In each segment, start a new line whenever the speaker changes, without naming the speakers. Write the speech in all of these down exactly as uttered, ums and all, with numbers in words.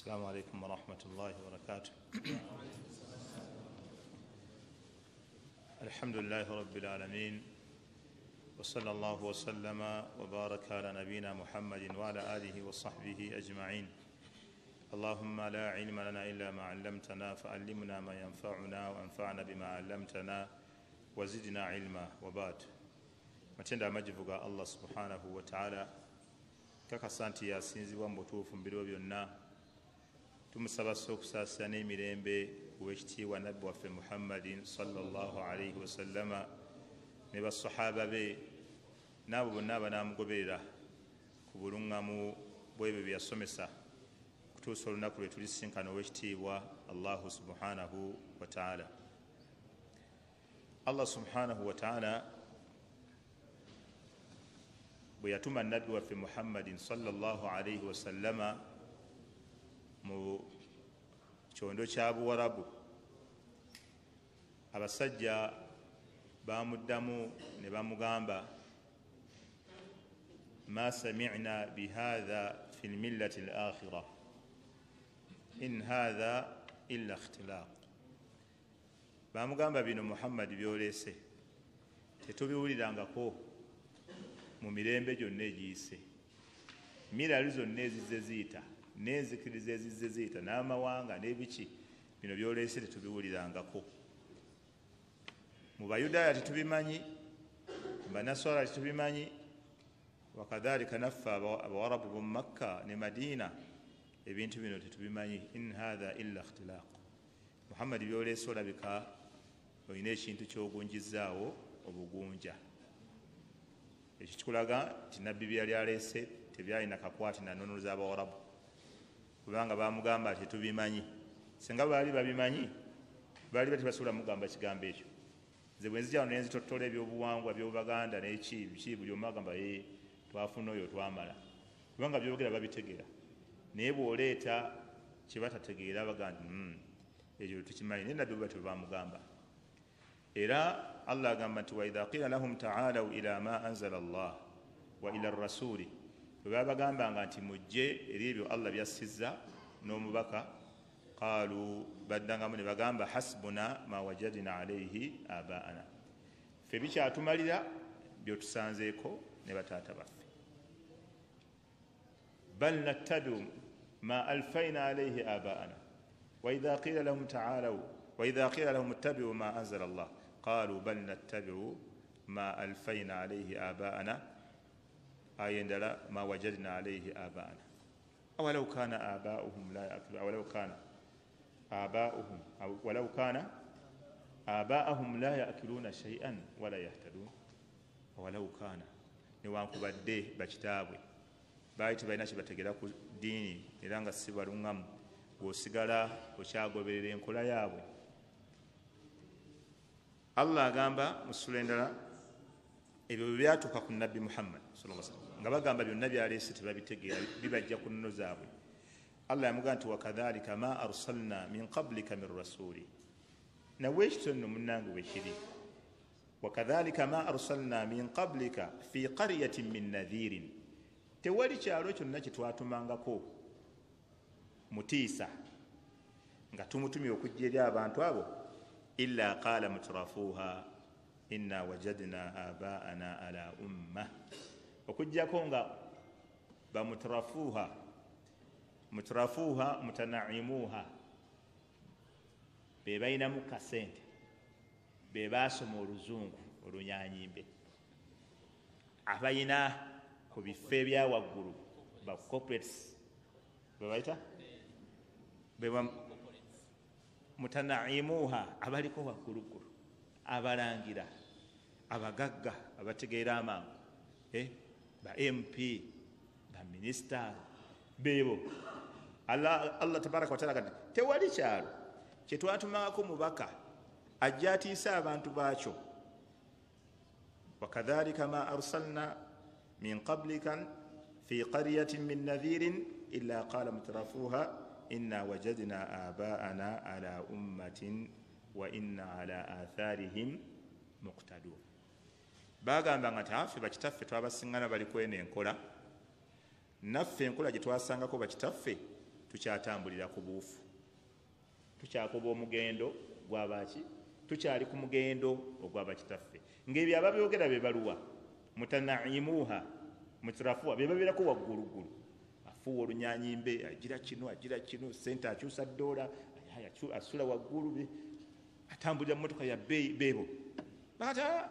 السلام عليكم ورحمة الله وبركاته. الحمد لله رب العالمين، وصلى الله وسلم وبارك على نبينا محمد وعلى آله وصحبه أجمعين. اللهم لا علم لنا إلا ما علمتنا فعلمنا ما ينفعنا وانفعنا بما علمتنا وزدنا علما. وبعد matenda amajivuga Allah subhanahu wa ta'ala kakasanti yasinzibwa mu butuufu mu biro byonna. Tumusaba okusaasira n'emirembe ow'ekitiibwa nabbi waffe Muhammadin sallallahu alayhi wa sallama ne basahaba be n'abo bonna abanaamugoberera ku buluŋŋamu bw'ebyo bye yasomesa kutuusa olunaku lwe tulisinkana ow'ekitiibwa Allahu subhanahu wa ta'ala. Allah subhanahu wa ta'ala bwe yatuma nabbi waffe Muhammadin sallallahu alayhi wa sallama mu kyondo kya Buwarabu, abasajja bamuddamu ne bamugamba ma sami'na bihadha fi lmillati al-akhira in hadha illa ikhtilaq. Bamugamba bino Muhammad byolese tetubiwulirangako mu mirembe gyonna egiyise, mirali zonna ezizze ziyita n'enzikiriza ezizze ziyita n'amawanga n'ebiki, bino byolese tetubiwulirangako. Mu Bayudaaya tetubimanyi, mu Banaswara tetubimanyi, wakadhalika naffe Abawarabu b'omu Makka ne Madiina ebintu bino tetubimanyi. In hadha illa ikhtilaq. Muhammad byolese olabika olina ekintu ky'ogunjizaawo obugunja. Ekyo kikulaga nti nabbi byali aleese tebyalina kakwate na nnono z'Abawarabu, kubanga bamugamba tetubimanyi. Singa baali babimanyi baali batibasobola mugamba kigambo ekyo. Nze bwe nzija wano ne nzitottola ebyobuwangwa by'Obuganda n'eki biki buli omu agamba ye twafuna oyo twamala, kubanga byogera babitegeera. Naye bw'oleeta kye batategeera bagamba nti ekyo tukimanyi, naye nabbi bwe bamugamba. Era Allah agamba nti wa idha qila lahum ta'alaw ila ma anzala Allah wa ila ar-rasuli, bwe babagambanga nti mujje eri ebyo Allah byassizza n'omubaka, qaalu baddangamu ne bagamba hasbuna ma wajadna alayhi abaana, ffe bikyatumalira byotusanzeeko ne bataata baffe. Bal nattabi'u ma alfayna alayhi abaana wa idha qila lahum ta'alaw wa idha qila lahum ittabi'u ma anzala Allah qaalu bal nattabi'u ma alfayna alayhi abaana aya endala ma wajadna alayhi abaana awalaw kana aba'uhum la ya'qilu awalaw kana aba'uhum awalaw kana aba'uhum la ya'qiluna shay'an wala yahtadun. Awalaw kana newankubadde bakitaabwe baali tebalina kye bategeera ku ddiini era nga si baluŋŋamu, bw'osigala okyagoberera enkola yaabwe. Allah agamba mu ssula endala ebyo bwe byatuuka ku nabbi Muhammad sallallahu alaihi wasallam nga bagamba byonna byaleese tebabitegeera, bibajja ku nnono zaabwe. Allah yamugamba nti wakadhalika ma arsalna min qablika min rasuli, nawe ekito nno munnange bwe kiri. Wakadhalika ma arsalna min qablika fi qaryatin min nadhirin, tewali kyalo kyonna kye twatumangako mutiisa nga tumutumye okujja eri abantu abo illa qaala mutrafuha inna wajadna abaana ala umma, okujjako nga bamutrafuha mutrafuha mutanaimuha, be balinamu kasente, be baasoma oluzungu olunyanyimbe, abalina ku bifo ebyawaggulu ba corporates bebayita mutanaimuha, abaliko wagguluggulu, abalangira, abagagga abategeera amangu, eh? ba M P, ba minisita, beebo. Allah, Allah tabaraka wa taala kati tewali kyalo kye twatumangako mubaka ajja atiisa abantu baakyo. Wakadhalika ma arsalna min qablika fi qaryatin min nadhirin illa qala mutrafuha inna wajadna abaana ala ummatin wa inna ala atharihim muqtadun. Bagamba nga taffe bakitaffe twabasingana bali kwena enkola, naffe enkola gye twasangako bakitaffe tukyatambulira ku buufu, tukyakuba omugendo gw'abaki, tukyali ku mugendo ogw'abakitaffe. Ng'ebyo ababyogera be baluwa mutanaimuha mutirafuwa be babeerako wagguluggulu, afuwa olunyanyimbe, agira kino agira kino, sente akyusa ddoola, asula waggulu, atambulira mu mmotoka ya bbeeyi beebo. Bakata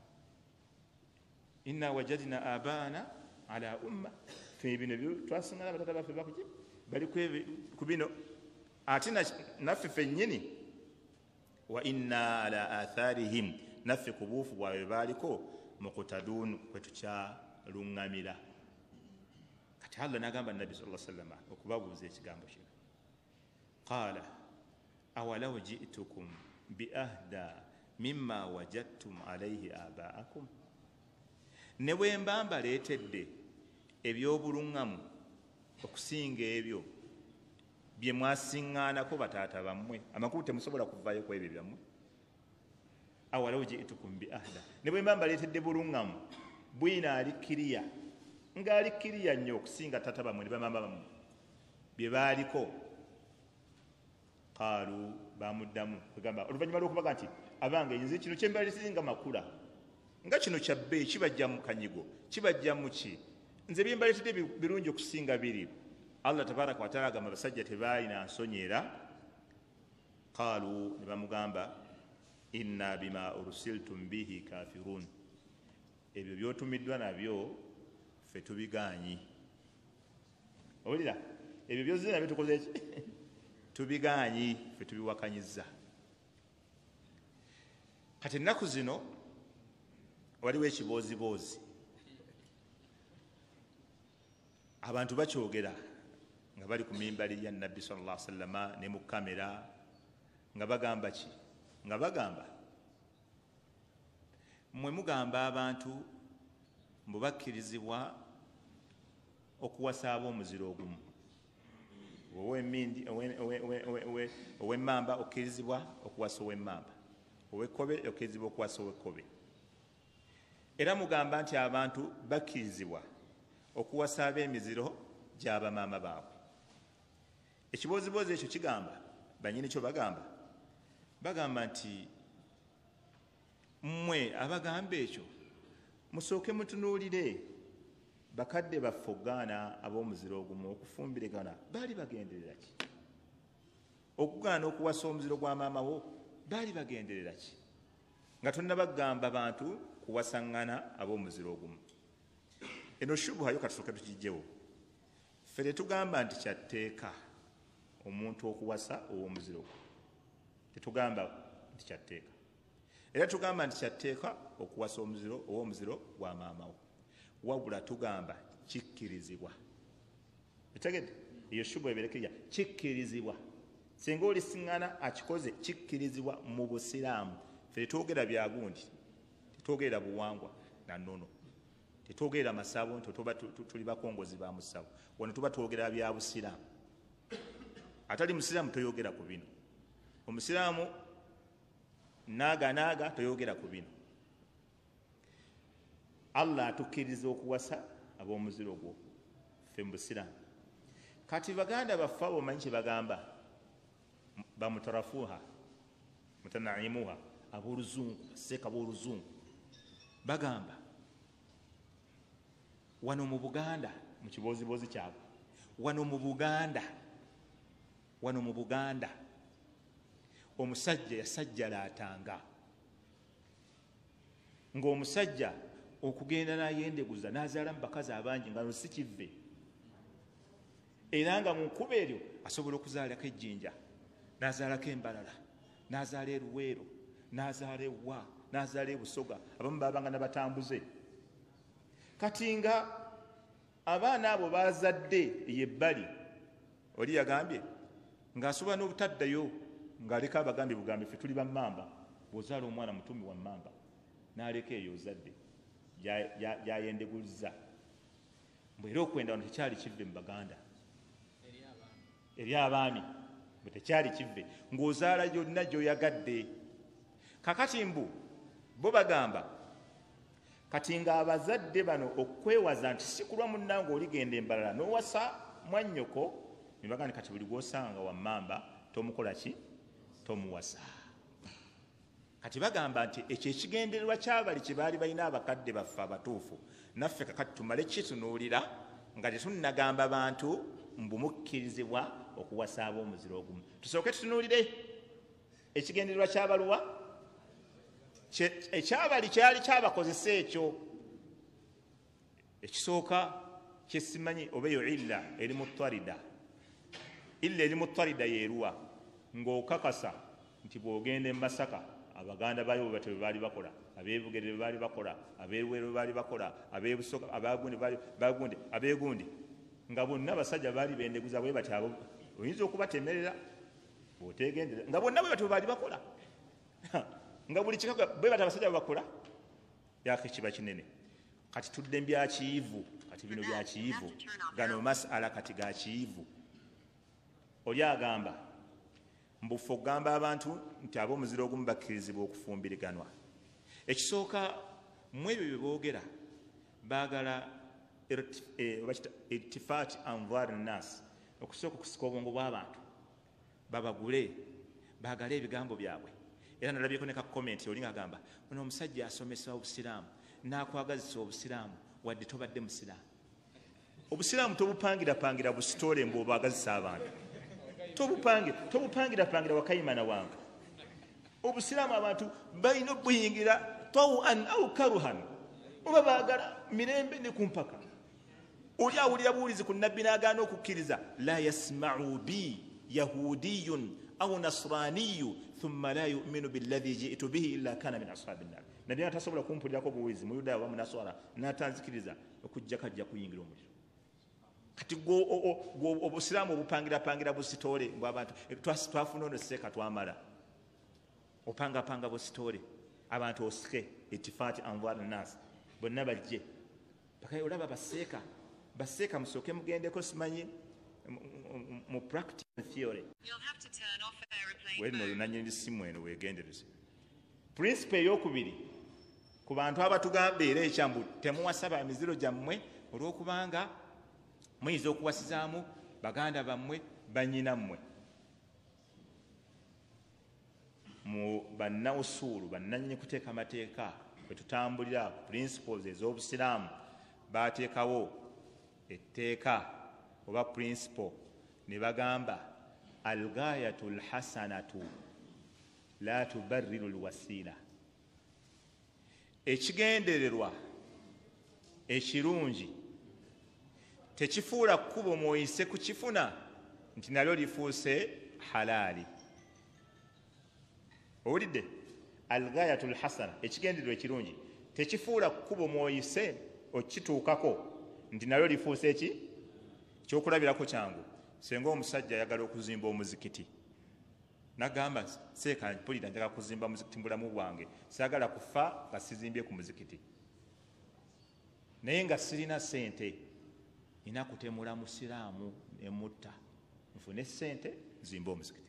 inna wajadna abaana ala umma, fe bino byo twasingana batata baffe bakuki bali ku bino, ate naffe ffennyini wa inna ala atharihim, naffe ku buufu bwabwe baaliko muqtadun, kwe tukyaluŋŋamira. Kati Allah n'agamba Nabbi sallallahu alaihi wasallam okubabuuza ekigambo kino, qaala awalaw ji'tukum bi ahda mimma wajadtum alayhi aba'akum, ne bwe mba mbaleetedde ebyobuluŋŋamu okusinga ebyo bye mwasiŋŋaanako bataata bammwe, amakulu temusobola kuvayo ku ebyo byammwe. Awalaw ji'tukum bi ahda, ne bwe mba mbaleetedde buluŋŋamu bwina alikkiriya, ng'alikkiriya nnyo okusinga taata bammwe ne bamama bammwe bye baaliko. Qaalu, bamuddamu kugamba oluvannyuma lw'okubaga nti abange nze kino kye mbaleesinga makula, nga kino kya bbeeyi, kibajja mu kanyigo, kibajja mu ki, nze bye mbaleetedde birungi okusinga biri. Allah tabaraka wa taala agamba basajja tebaalina nsonyiera. Qaalu, ne bamugamba inna bima ursiltum bihi kafirun, ebyo byotumiddwa nabyo ffe tubigaanyi. Owulira, ebyo byozze nabyo tukoze ki? Tubigaanyi, ffe tubiwakanyizza. Kati ennaku zino waliwo ekibooziboozi, abantu bakyogera nga bali ku mimbali ya Nabbi sallallahu alaihi wasallam ne mu kamera, nga bagamba ki? Nga bagamba mmwe mugamba abantu mbu bakkirizibwa okuwasa ab'omuziro ogumu, ow'emmamba okkirizibwa okuwasa ow'emmamba, ow'ekkobe okkirizibwa okuwasa ow'ekkobe. Era mugamba nti abantu bakkirizibwa okuwasa ab'emiziro gy'abamaama baabwe. Ekibooziboozi ekyo kigamba, bannyini kyo bagamba, bagamba nti mmwe abagamba ekyo musooke mutunuulire bakadde baffe okugaana ab'omuziro ogumu okufumbirigana baali bagenderera ki? Okugaana okuwasa omuziro gwa maama wo baali bagenderera ki? Nga tonnabagamba bantu kuwasaŋŋana ab'omuziro ogumu. Eno shubuha yo katusooke tukijjewo. Ffe tetugamba nti kyatteeka omuntu okuwasa ow'omuziro gwe, tetugamba nti kyatteeka. Era tugamba nti kyatteeka okuwasa omuziro ow'omuziro gwa maama wo, wabula tugamba kikkirizibwa. Etegedde? Eyo shubuha ebeerekera kikkirizibwa. Singa oli siŋŋana akikoze kikkirizibwa mu Busiraamu. Ffe tetwogera bya gundi, tetwogerera buwangwa na nnono, tetwogerera masabo nti tuba tuli bakongozi ba musabo. Wano tuba twogera bya Busiraamu. Atali Musiraamu toyogera ku bino. Omusiraamu naaga naaga toyogera ku bino. Allah atukkiriza okuwasa ab'omuziro gwo ffe mu Busiraamu. Kati baganda baffe abo omanyi kye bagamba, bamutarafuha mutanaimuha, ab'oluzungu, basseeka b'oluzungu, bagamba wano mu Buganda, mu kibooziboozi kyabwe, wano mu Buganda, wano mu Buganda omusajja yasajjalaatanga, ng'omusajja okugenda n'ayendeguza n'azaala mu bakazi abangi nga si kivve, era nga mu nkuba eryo asobola okuzaalako ejjinja, n'azaalako embalala, n'azaala eruweero, n'azaala ewa, n'azaala ebusoga, abamu babanga nabatambuze. Kati nga abaana abo bazadde yebbali, oli yagambye ng'asobola n'obutaddayo ng'aleka abagambye bugambe ffe tuli bammamba, bw'ozaala omwana mutumi wa mmamba n'aleka eyo ozadde gy'ayendeguliza. Mbwe era okwenda wano tekyali kivve mu Baganda eri abaami, bwe tekyali kivve, ng'ozaala gyonna gy'oyagadde. Kakati mbu bo bagamba kati ng'abazadde bano okwewaza nti si kulwa munnange oligenda embalala n'owasa mwannyoko nibaga kati buli gwosanga wammamba tomukola ki tomuwasa. Kati bagamba nti ekyo ekigendererwa kyabali kye baali balina abakadde baffe abatuufu naffe kakati tumale kitunuulira nga tetunnagamba bantu mbumukkirizibwa okuwasa ab'omuziro ogumu. Tusooke tutunuulire ekigendererwa kyabaluwa ekyabali kyali kyabakozesa ekyo. Ekisooka kyesimanyi oba eyo illa eri mutwarida, illa eri mutwarida yeeruwa ng'okakasa nti bw'ogenda e Masaka abaganda bayo bwe baali bakola, abeebugere bwe baali bakola, abeeruwero bwe baali bakola, abeebusoka abagundi bagundi abeegundi nga bonna abasajja baali bendeguza bwe bati abo oyinza okubatemerera bw'otegendera nga bonna bwe bati bwe baali bakola nga buli kikaga bwe bati abasajja bwe bakola yake kiba kinene. Kati tudde mbya kiyivu, kati bino bya kiyivu gano masala kati ga kiyivu. Oli agamba mbufu okugamba abantu nti ab'omuziro ogumu bakkirizibwa okufumbiriganwa. Ekisooka mu ebyo bye boogera baagala irtifaati anvar nnas, okusooka okusika obwongo bw'abantu babagule baagale ebigambo byabwe. Era nalabyeko ne ka komenti oli ng'agamba ono omusajja asomesa obusiraamu n'akwagazisa obusiraamu wadde tobadde musiraamu. Obusiraamu tobupangirapangira busitole mbw'obaagazisa abantu, tobupangira tobupangirapangira wakayimana wange. Obusiraamu abantu balina obuyingira tawuan au karuhan, oba baagala mirembe ne kumpaka. Oli awulira buwulizi ku nabbi n'agaana okukkiriza la yasma'u bi yahudiyun au nasraniyu thumma la yu'minu billadhi ji'tu bihi illa kana min ashabin nar. Nabbi atasobola kumpulirako buwulizi muyudaaya wamu naswara n'atanzikiriza okujja kajja kuyingira omuliro. Kati gwo obusiraamu obupangirapangira busitole mbw'abantu twafuna ono seeka twamala opangapanga busitole abantu osike itifaati anvar nnas bonna bajje paka olaba baseeka baseeka musooke mugendeko simanyi mu practical theory weno olunanyiri simu eno weegendereze. Principle ey'okubiri ku bantu abatugamba era ekyambu temuwasaba emiziro gyammwe olw'okubanga muyinza okuwasizaamu baganda bammwe banyinammwe. Mu bannausuulu bannanyini kuteeka amateeka bwe tutambulira principles ez'obusiraamu baateekawo etteeka oba principle ne bagamba algayatu lhasanatu la tubarriru lwasiila, ekigendererwa ekirungi tekifuula kkubo mwoyise kukifuna nti nalyo lifuuse halaali. Owulidde? Algayatu lhasana, ekigendererwa ekirungi tekifuula kkubo mwoyise okituukako nti nalyo lifuuse eki kyokulabirako kyangu. Senga omusajja ayagala okuzimba omuzikiti nagamba seeka mpulira njagala kuzimba muzikiti mbulamu bwange, saagala kufa nga sizimbye ku muzikiti naye nga sirina sente, nina kutemula musiraamu emutta nfune sente nzimba omuzikiti.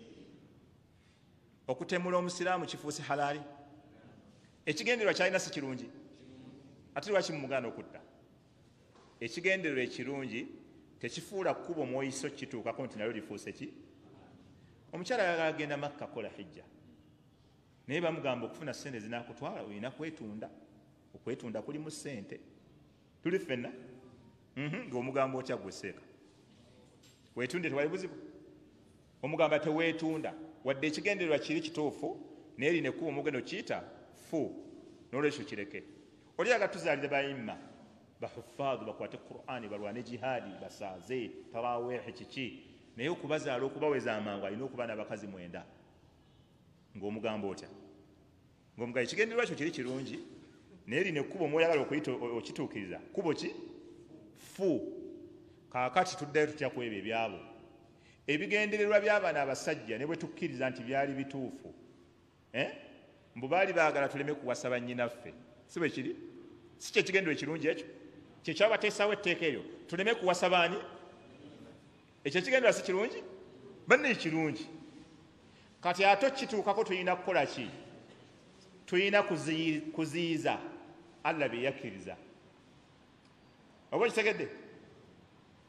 Okutemula omusiraamu kifuuse halaali? Ekigendererwa kyalina si kirungi ate lwaki mumuganda okutta? Ekigendererwa ekirungi tekifuula kkubo mwoyiso kituukako nti nalyo lifuuse ki? Omukyala ayagala agenda Makka kola hijja naye bamugamba okufuna sente zinakutwala olina kwetunda. Okwetunda kulimu sente, tuli ffenna ng'omugamba otya gweseeka weetunde tewali buzibu. Omugamba teweetunda wadde ekigendererwa kiri kituufu naye lina ekkubo omugenda okiyita fu, n'olwekyo kireke. Oli agatuzaalire bayimma bahuffaadhu bakwate Qur'ani balwane jihaadi basaaze taraweehi kiki naye okubazaala okubaweza amangu alina okuba n'abakazi mwenda ng'omugamba otya? Ng'omugamba ekigendererwa kyo kiri kirungi naye lina ekkubo mw'oyagala okuyita okituukiriza kkubo ki? Fu. Kaakati tuddayo tutya ku ebyo ebyabo ebigendererwa by'abaana abasajja ne bwe tukkiriza nti byali bituufu eh? Mbu baali baagala tuleme kuwasa bannyinaffe, si bwe kiri? Si kye kigendererwa ekirungi ekyo? Kye kyabateesawo etteeka eryo tuleme kuwasa baani? Ekyo ekigendererwa si kirungi? Banne kirungi. Kati ate kituukako tulina kukola ki? Tulina kuziyiza Allah bye yakkiriza. Oba kitegedde?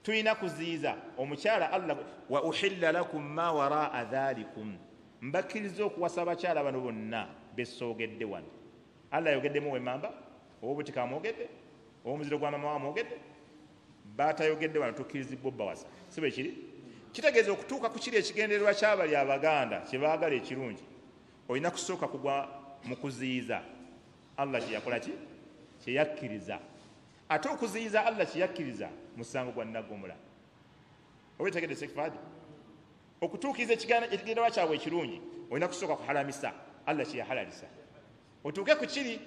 tulina kuziiza omukyala Allah wa uhilla lakum ma waraa dhalikum mbakkiriza okuwasa abakyala bano bonna besoogedde wano. Allah yogeddemu wemamba obutika amwogedde omuziro gwa mama wamwogedde batayogedde wano tukkirizibwa obbawasa si bwe kiri. Kitegeeza okutuuka ku kiri ekigendererwa ky'abali abaganda kye baagala ekirungi olina kusooka kugwa mu kuziyiza Allah kye yakola ki kye yakkiriza. Ate okuziyiza Allah kye yakkiriza musango gwa nnaggumula. Owetegedde sekifaadi okutuukiriza ekigendererwa kyabwe ekirungi olina kusooka kuhalamisa Allah kye yahalalisa otuuke ku kiri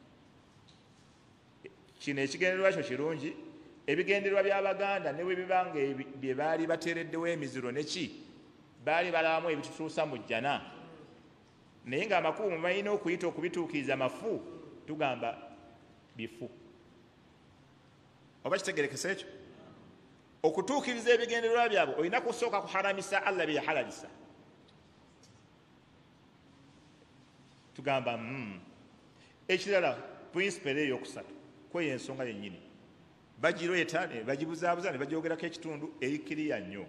kino ekigendererwa kyo kirungi. Ebigendererwa by'abaganda ne bwe bibanga bye baali bateereddewo emiziro neki baali balabamu ebitutuusa mu jjana naye ng'amakubo balina okuyita okubituukiriza mafu tugamba bifu. Oba kitegerekesa ekyo okutuukiriza ebigendererwa byabwe olina kusooka kuharamisa Allah bye yahalalisa. Tugamba mm. Ekirala prinsipe ey'okusatu kweyo ensonga yennyini bagireeta ne bagibuzaabuza ne bagyogerako ekitundu erikiriya nnyo.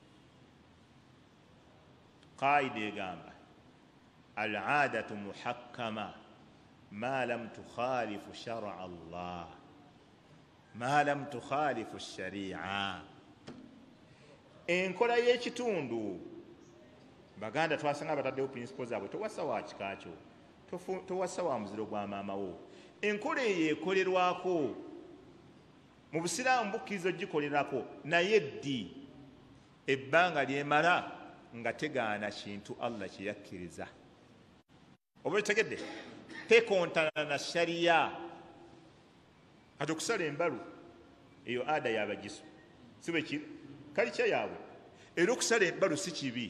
Qaida egamba al-aadatu muhakkama ma lam tukhalifu shar'a Allah ma lam tukhalifu sharia. Enkola y'ekitundu baganda twasanga bataddewo principles zaabwe towasa wa kikakyo towasa wa muziro gwa maama wo. Enkola eyo ekolerwako mu busiraamu bukkiriza ogikolerako naye ddi ebbanga lyemala nga tegaana kintu Allah kye yakkiriza. Oba otegedde tekontana na shariya. Kati okusala embalu eyo ada y'abagisu si bwe kiri kalica yaabwe era okusala embalu si kibi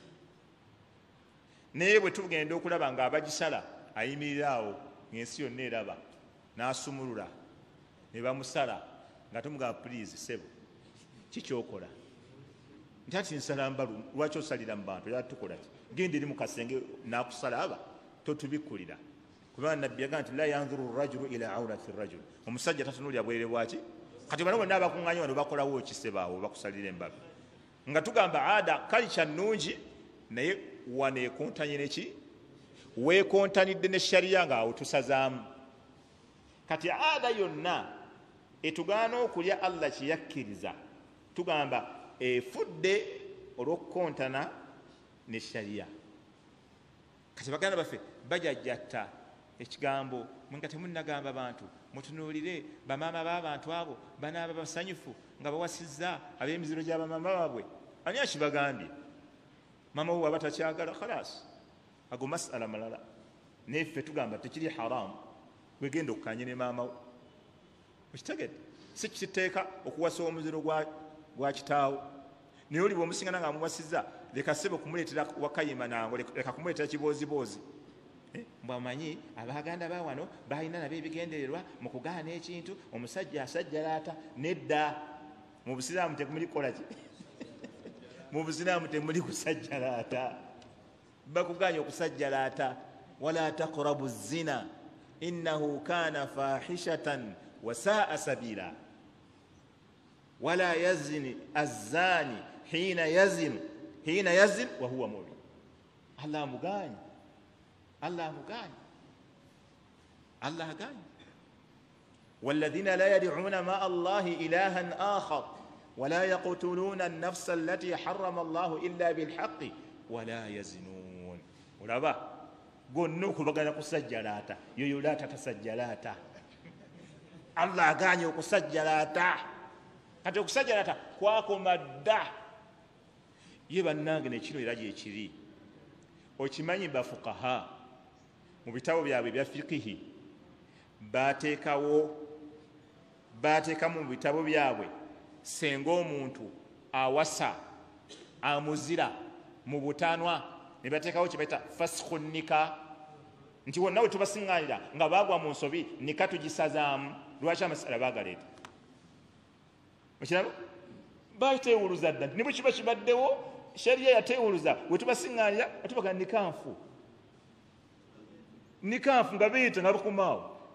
naye bwe tugenda okulaba ng'abagisala ayimirira awo ng'ensi yonna eraba n'asumulula ne bamusala nga tumugamba please sebo kikyokola nti ati nsala mbalu lwaki osalira mu bantu era tukola ki genda eri mu kasenge n'akusala aba totubikkulira kubanga nabbi yagaa nti la yanzuru rajulu ila aurati rajul omusajja tatunulira bwere bwaki. Kati bano bonna abakuŋŋaanya wano bakolawo kisebaawo bakusalira embalu nga tugamba ada kalica nnungi naye waneekontanye neki weekontanidde ne shariya ng'awo tusazaamu. Kati ada yonna etugaana okulya Allah kye yakkiriza tugamba efudde olw'okukontana ne shariya. Kati baganda baffe bajajjatta ekigambo mwenga temunnagamba bantu mutunuulire bamaama b'abantu abo banaaba basanyufu nga bawasizza ab'emiziro gy'abamaama baabwe. Ani akibagambye? Maama wo aba takyagala khalas ago masala malala naye ffe tugamba tekiri haramu wegenda okukanye ne maama wo. Okitegedde si kiteeka okuwasa omuziro gwa kitaawo naye oli bw'omusingana nga amuwasizza leka ssebo kumuleetera wakayima nango leka kumuleetera kibooziboozi. Mbwamanyi abaganda ba wano balina nabo ebigendererwa mu kugaana ekintu omusajja asajjalaata nedda mu busiraamu temuli kukola ki mu busiraamu temuli kusajjalaata bakuganya okusajjalaata wala taqrabu zina innahu kana fahishatan wa saa sabila wala yazni azzani hina yazin hina yazin wa huwa mu'min. Allah muganya Allah muganya Allah aganya والذين لا يدعون مع الله إلها آخر ولا يقتلون النفس التي حرم الله إلا بالحق ولا يزنون. ولابا قلنوك بغانا كسجلاتا يولاتا تسجلاتا الله غاني كسجلاتا kati okusajjalata kwakoma dda ye bannange nekino era gyekiri. Okimanyi bafukaha mu bitabo byabwe ebya fikihi bateekawo bateekamu mu bitabo byabwe senga omuntu awasa amuzira mu butanwa ne bateekawo kye bayita fasikhu nika nti wonna we tubasiŋŋaanira nga baagwa mu nsobi nika tugisazaamu. Lwaki amasala baagaleeta? Okiraba bateewuluza dda nti ne bwe kiba kibaddewo shariya yateewuluza we tubasiŋŋaanira ate bagala nikanfu nikanfu nga beeyita nga bakomaawo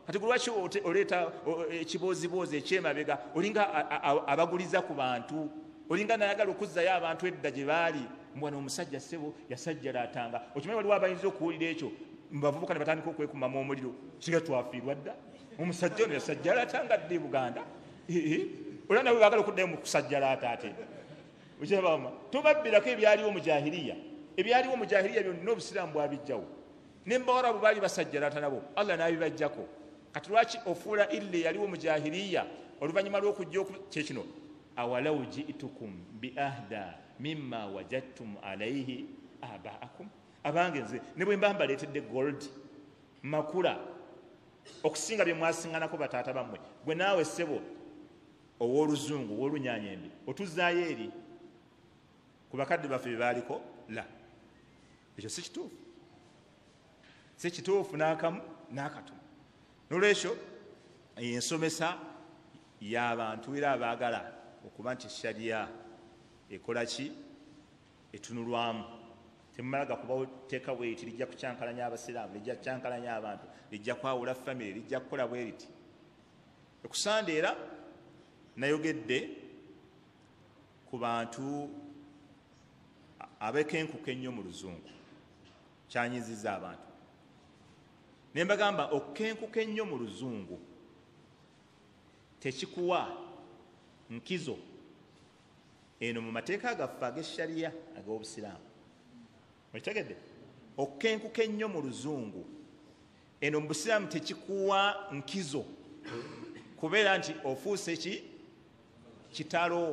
kati lwaki oleeta ekibooziboozi ekyemabega olinga abaguliza ku bantu olinga nayagala okuzzayo abantu edda gye baali mbwana omusajja ssebo yasajjalatanga okimanyi waliwo abayinza okuwulira ekyo bavubuka ne batandika okwekumamu omuliro kiga twafiirwa dda omusajja ono yasajjalatanga dda e Buganda olaba nawe baagala okuddayo mu kusajjalata ate okirabama tobabbirako ebyaliwo mu jahiliya ebyaliwo mu jahiliya byonna obusiraamu bwabijjawo nembawarabu baali basajjalata nabo Allah n'abibajjako kati lwaki ofuula ille yaliwo mu jahiliya oluvannyuma lw'okujja kyekino awalaw ji'tukum bi ahda mimma wajadtum alayhi abaakum abange nze ne bwe mba mbaleetedde gold makula okusinga bye mwasinganako bataata bammwe gwe naawe ssebo ow'oluzungu ow'olunyanyembe otuzzaayo eri ku bakadde baffe bye baaliko la ekyo si kituufu si kituufu n'akamu n'akatono n'olwekyo ensomesa y'abantu era abaagala okuba nti shariya ekola ki etunulwamu temumalaga kubawo teeka bweti lijja kucyankalanya abasiraamu lijja kucyankalanya abantu lijja kwawula famire lijja kukola bwe riti ekusande era nayogedde ku bantu abekenkuka ennyo mu luzungu kyanyiziza abantu ne mbagamba okukenkuka ennyo mu luzungu tekikuwa nkizo eno mu mateeka gaffe ag'eshariya ag'obusiraamu okitegedde okukenkuka ennyo mu luzungu eno mu busiraamu tekikuwa nkizo kubeera nti ofuuse ki kitalo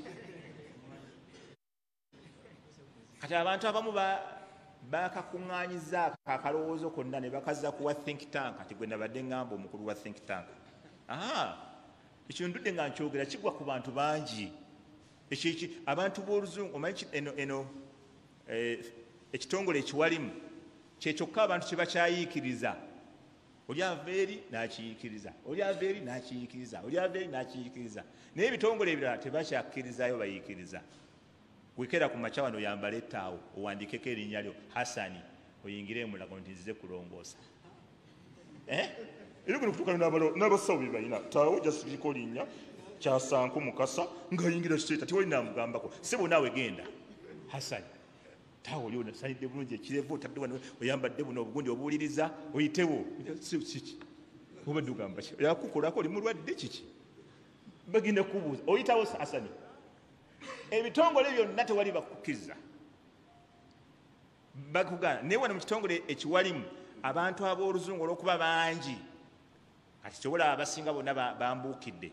kati abantu abamu bakakuŋŋaanyiza akalowoozo konna ne bakaza kuwa think tank kati gwe nabadde ŋŋamba omukulu wa think tank ekyo ndudde nga nkyogera kigwa ku bantu bangi ekiki abantu b'oluzungu omanyi eno eno ekitongole ekiwalimu kyekyokka abantu kye bakyayiikiriza oli ava eri n'akiyiikiriza oli ava eri n'akiyiikiriza oli ava eri n'akiyiikiriza naye ebitongole ebirala tebakyakkirizayo bayiikiriza wekera ku makya wano oyambala ettaawo owandiikeko erinnya lyo Hasani oyingire emulago nti nzize kulongoosa era guno kutukana n'abasawo bye balina taawo jasiriko linnya kyasanku mukasa ng'ayingira kiteeta tiwali namugambako sebo naawe genda Hasani taawo oli onasanidde bulungi ekirevu otadde wano oyambadde buno obugundi obuwuliriza oyitewo kiki obadde ogamba ki yakukolako oli mulwadde kiki bagenda kubuuza oyitawo Hasani ebitongole byonna tewali bakukkiriza bakugana naye wano mu kitongole ekiwalimu abantu ab'oluzungu olw'okuba bangi kati kyobola abasinga bonna bambuukidde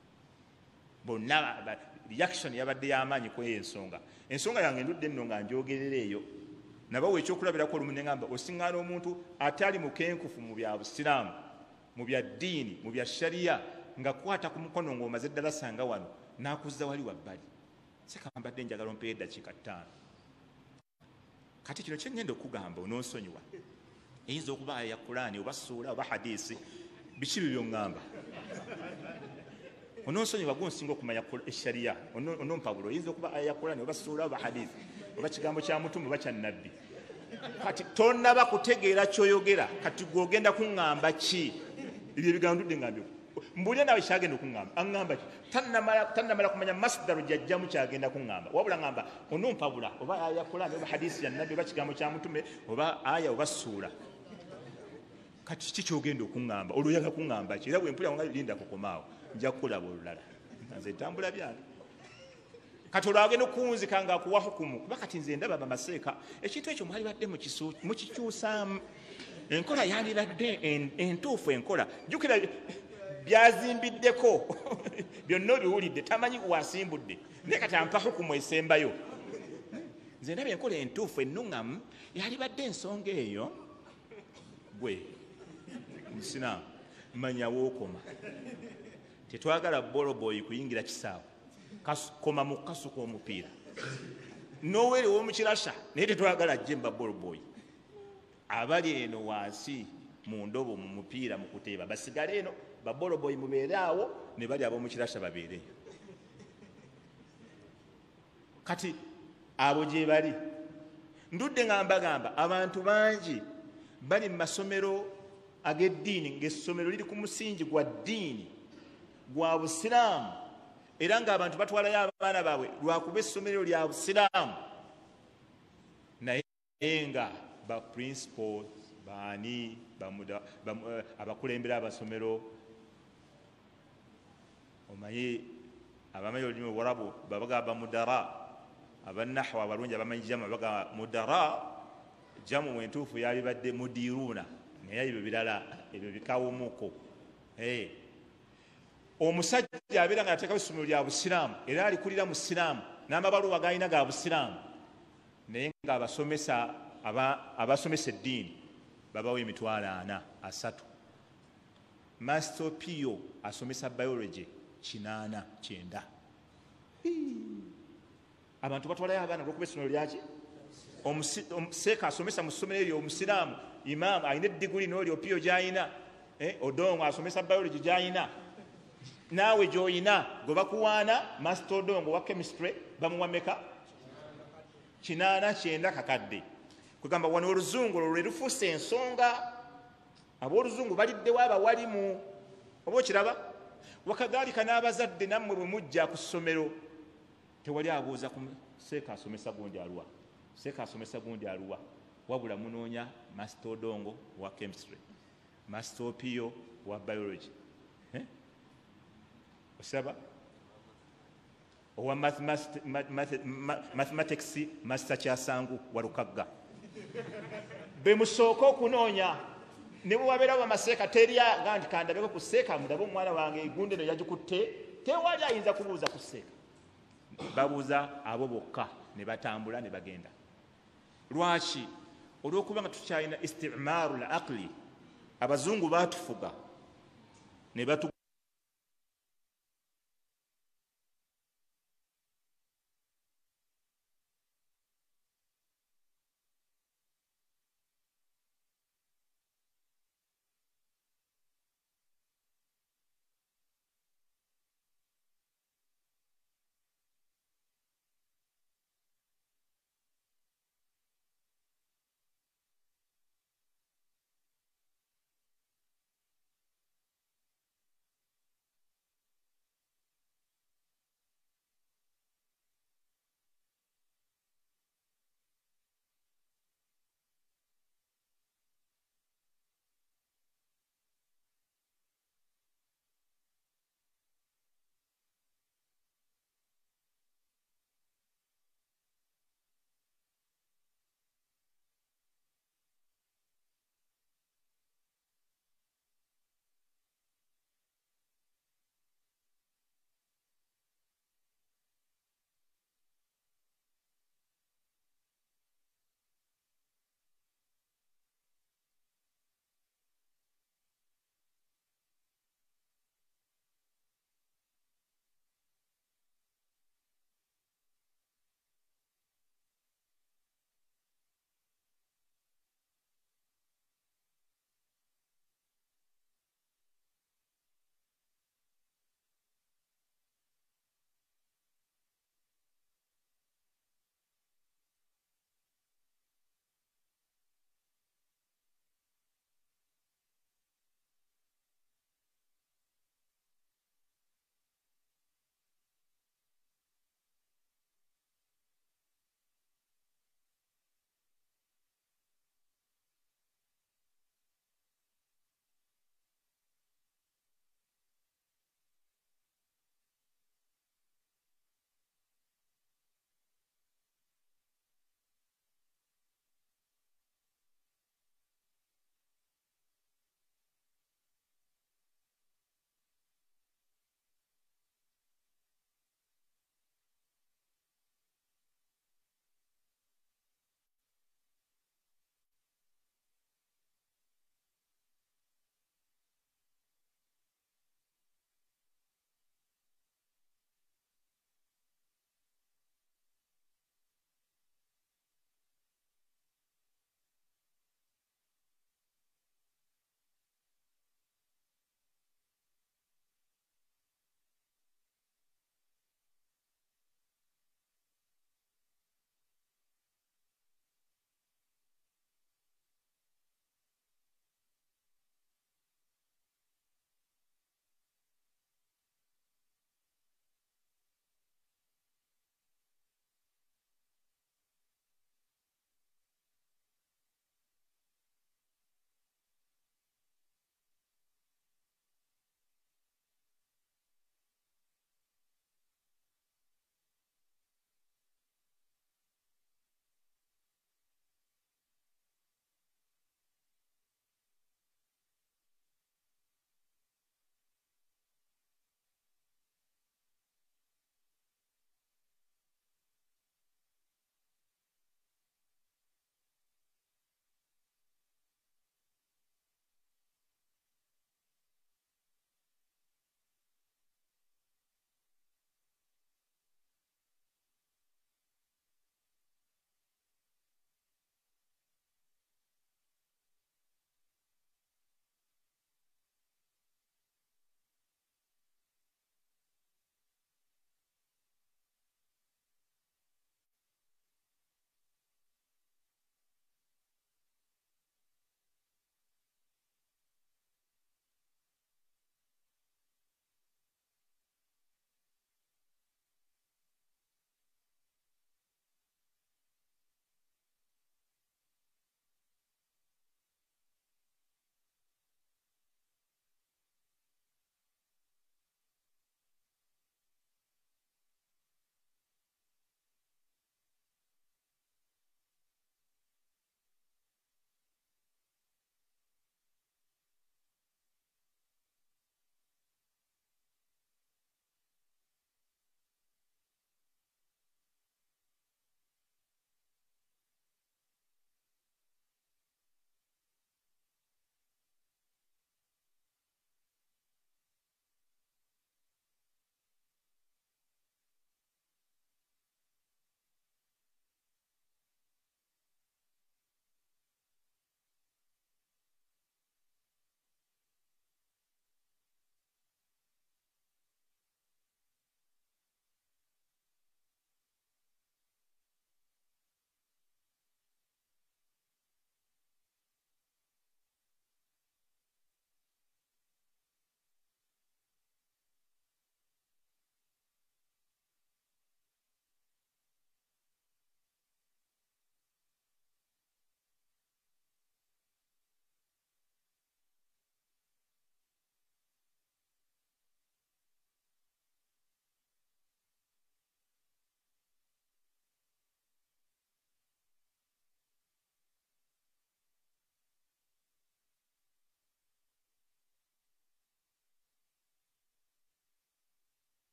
bonna reaction yabadde y'amaanyi ku eyo ensonga ensonga yange ndudde nno nga njogerera eyo nabawo ekyokulabirako olumu ne ngamba osiŋŋaana omuntu atali mukenkufu mu bya busiraamu mu bya ddiini mu bya shariya nga kwata ku mukono ng'omaze ddala sanga wano n'akuzza wali wabbali sekambadde njagala ompeyo eddakiika ttaano kati kino kyengenda okugamba onoonsonyiwa eyinza okuba aya ya Qur'ani oba ssuula oba hadiisi biki bibyo ŋŋamba onoonsonyiwa gonsinga okumanya eshariya onompabulo oyinza okuba aya ya Qur'ani oba ssuula oba hadiisi oba kigambo kya mutume oba kya nnabbi kati tonnaba kutegeera kyoyogera kati gwogenda kuŋŋamba ki ebyo ebigambo ndudde ngambyo mbuulira nawe kyagenda okuŋŋamba aŋŋamba ki tannamala kumanya masdaru gyajjamu kyagenda kuŋŋamba wabula ŋŋamba onompabula oba aya ya Qur'ani oba hadiisi ya nnabbi oba kigambo kya mutume oba aya oba ssuula kati kiki kyogenda okuŋŋamba olwoyaga kuŋŋamba ki era bwe mpulira nga linda kukomaawo nja kukulaba olulala nze ntambula byange kati olwo agenda okuwunzika nga akuwa hukumu kuba kati nze ndaba bamaseeka ekintu ekyo mwalibadde mukikyusaamu enkola yandibadde entuufu enkola jjukira byazimbiddeko byonna obiwulidde tamanyi wasimbudde naye kati ampa hukumu esembayo nze ndaba enkola entuufu ennuŋŋamu yalibadde ensonga eyo gwe musina manya wookoma tetwagala boloboyi kuyingira kisaawe koma mu kasuka omupiira noweri w'omukirasha naye tetwagala ajje mba boloboyi abali eno wansi mu ndobo mu mupiira mu kuteeba basigale eno baboloboyi mubeere awo ne bali ab'omukirasha babeereyo kati abo gye bali ndudde nga mbagamba abantu bangi bali mu masomero ag'eddiini ng'essomero liri ku musingi gwa ddiini gwa busiraamu era ng'abantu batwalayo abaana baabwe lwakuba essomero lya busiraamu, naye nga ba principals baani abakulembera abasomero omanyi abamanyi olulimi Olwarabu babagamba mudara, abannahwa abalungi abamanyi jamu babagamba mudara, jamu entuufu yalibadde mudiruuna, naye ebyo birala ebyo bikawumuko. Hey. Omusajja abeera nga yateekawo essomero lya busiraamu era alikulira mu siraamu n'amabaluwa galina ga busiraamu, naye ng'abasomesa abasomesa eddiini babawo emitwalo ana asatu. Master Pio asomesa biology kinaana kyenda. Abantu batwalayo abaana olwokuba essomero lyaki seeka asomesa mu ssomero eryo omusiraamu, imaamu alina eddiguli n'olyo Pio gy'alina, Odongo asomesa biology gy'alina, naawe gy'olina gwe bakuwaana Master Odongo wa chemistry bamuwa meka? kinaana kyenda kakadde. Kugamba wano oluzungu olwo lwe lufuuse ensonga, ab'oluzungu baliddewo abawalimu, oba okiraba? Wakadhalika n'abazadde nammwe bwe mujja ku ssomero tewali abuuza ku seeka asomesa gundi aluwa, seeka asomesa gundi aluwa, wabula munoonya Master Odongo wa chemistry, Master Pio wa biology, eh? Osaba owa mathematics Master Kyasangu wa Lukagga. Be musooka okunoonya ne bwe wabeerawo amaseeka terya ga nti kandabeko ku seeka mudaba omwana wange egunde no yagikutte, tewali ayinza kubuuza ku seeka. Babuuza abo bokka ne batambula ne bagenda. Lwaki? Olw'okuba nga tukyalina istimaaru al aqli, abazungu baatufuga ne batu